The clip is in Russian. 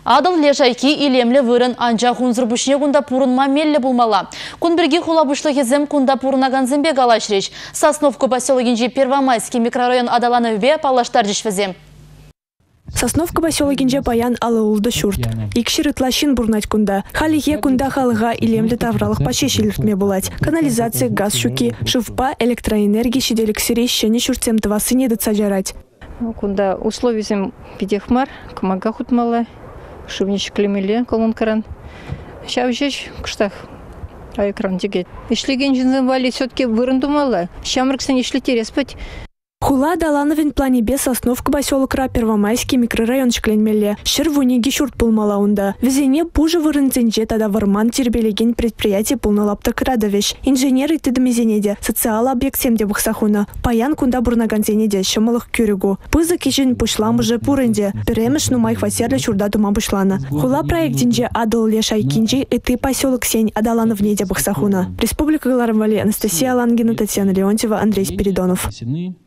Адыл лешайки илемлі вырын анжа хунзыр бүшіне күнда пурын мамелі булмала. Күнбірге хулабышлы кезім күнда пурынаган зімбе галашрич. Сосновка поселогинже Первомайский микрорайон адаланы вбе палаштар жешвізем. Сосновка поселогинже паян алыулды шурт. Икшир итлашин бурнать кунда. Халихе кунда халыга илемлі тавралық пачешеліртме булать. Канализация, газ шуки, шывпа, электроэнергия шиделік сирей шене шуртсем твасы недыца жарать. Кунда условизем пидехмар, камага хутмала. Шубничек клемеле колонкаран. Шавжеч кштах экран дегет. Ишлеген жинзен вали все-таки вырындумала. Шамрыксан ишли тереспать. Хула далановин плане без Сосновка поселокра Первомайский микрорайон шкленмеле. Шервуниги шурт пулмала унда. Везене пуже вырынценже тада варман тербелеген предприятие пулналапта крадовеш. Инженеры тедомезенеде. Социал объект семде бухсахуна. Паян кунда бурнаганзенеде шамалых кюрюгу. Пызы кишин пушлам уже пуренде. Перемеш нумай хватерле чурда дума бушлана. Хула проектинже адал лешайкинже и ты поселок сень адалана внеде бухсахуна. Республика Галармвали, Анастасия Лангина, Татьяна Леонтьева, Андрей Спиридонов.